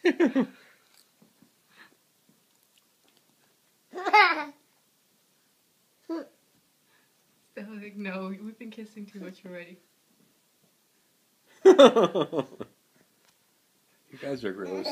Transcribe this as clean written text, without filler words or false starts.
Stella's like, no, we've been kissing too much already. You guys are gross.